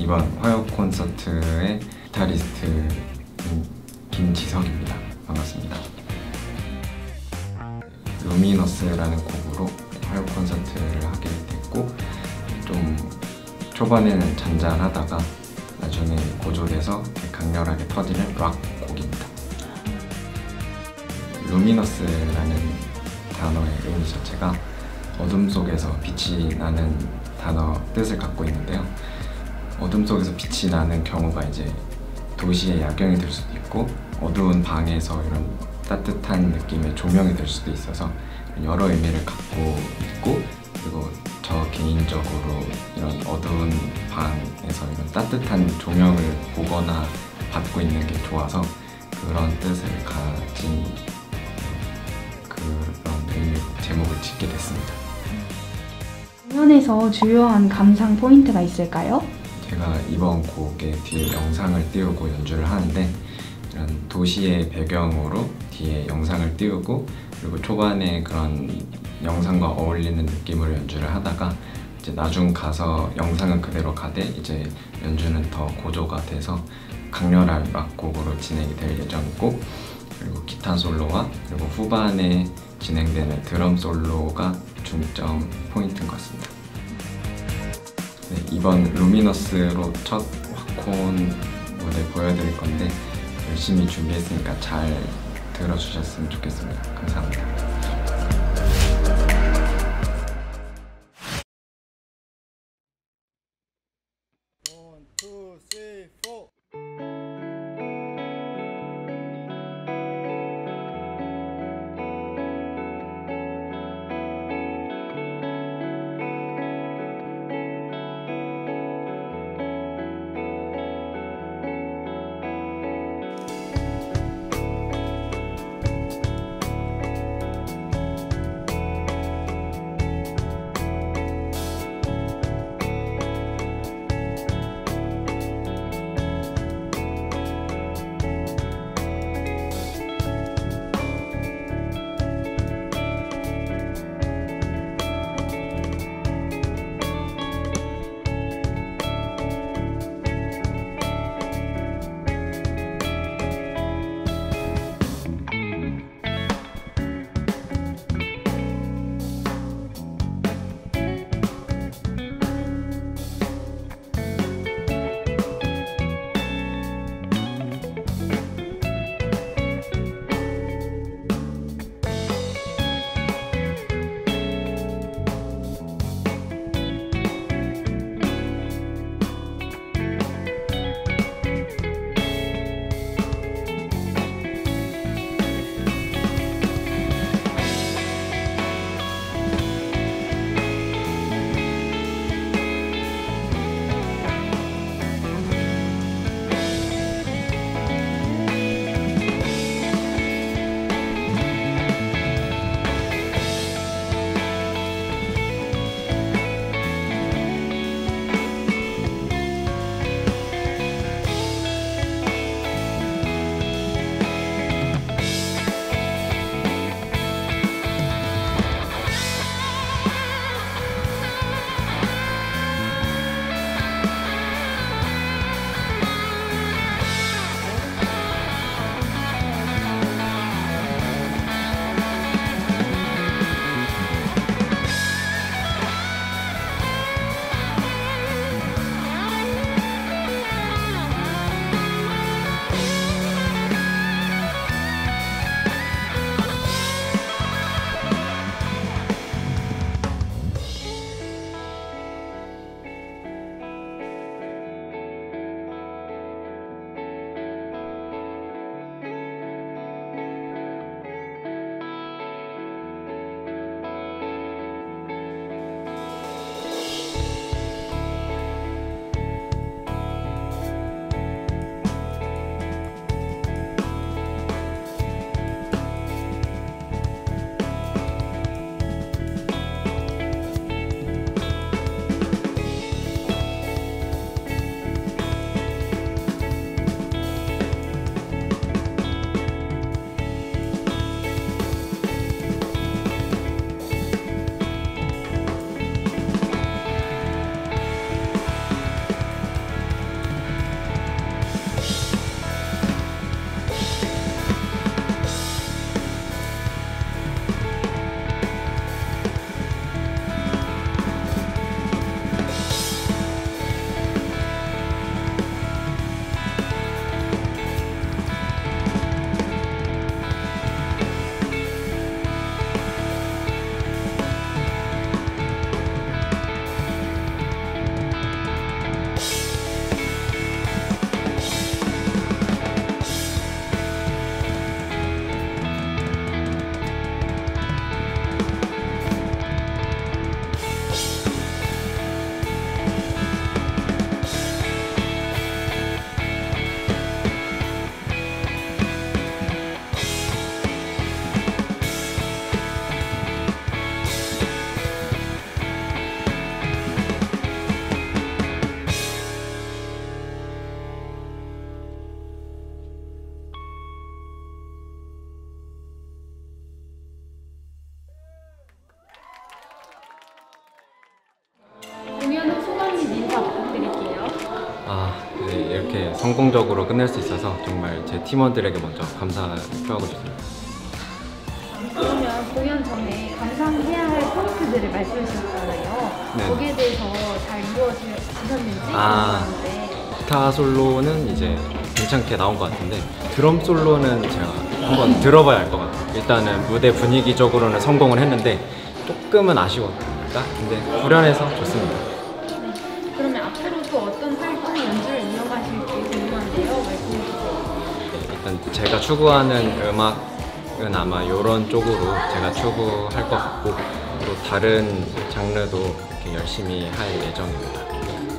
이번 화요 콘서트의 기타리스트인 김지석입니다. 반갑습니다. 루미너스라는 곡으로 화요 콘서트를 하게 됐고, 좀 초반에는 잔잔하다가 나중에 고조돼서 강렬하게 터지는 락 곡입니다. 루미너스라는 단어의 의미 자체가 어둠 속에서 빛이 나는 단어 뜻을 갖고 있는데요. 어둠 속에서 빛이 나는 경우가 이제 도시의 야경이 될 수도 있고, 어두운 방에서 이런 따뜻한 느낌의 조명이 될 수도 있어서 여러 의미를 갖고 있고, 그리고 저 개인적으로 이런 어두운 방에서 이런 따뜻한 조명을 보거나 받고 있는 게 좋아서 그런 뜻을 가진 그런 의미로 제목을 짓게 됐습니다. 공연에서 주요한 감상 포인트가 있을까요? 제가 이번 곡의 뒤에 영상을 띄우고 연주를 하는데, 이런 도시의 배경으로 뒤에 영상을 띄우고, 그리고 초반에 그런 영상과 어울리는 느낌으로 연주를 하다가 이제 나중 가서 영상은 그대로 가되 이제 연주는 더 고조가 돼서 강렬한 락곡으로 진행이 될 예정이고, 그리고 기타 솔로와 그리고 후반에 진행되는 드럼 솔로가 중점 포인트인 것 같습니다. 네, 이번 루미너스로 첫 화콘 무대 보여드릴 건데 열심히 준비했으니까 잘 들어주셨으면 좋겠습니다. 감사합니다. 이렇게 성공적으로 끝낼 수 있어서 정말 제 팀원들에게 먼저 감사를 표하고 싶습니다. 그러면 공연 전에 감상해야 할 포인트들을 말씀해 주셨잖아요. 네. 거기에 대해서 잘 이루어지셨는지 아. 궁금한데. 기타 솔로는 이제 괜찮게 나온 것 같은데 드럼 솔로는 제가 한번 들어봐야 알 것 같아요. 일단은 무대 분위기적으로는 성공을 했는데 조금은 아쉬웠다. 근데 후련해서 좋습니다. 네. 그러면 앞으로 또 어떤 활동 연주를 이어가실지 궁금한데요. 말씀해 주세요. 일단 제가 추구하는 음악은 아마 이런 쪽으로 제가 추구할 것 같고 또 다른 장르도 이렇게 열심히 할 예정입니다.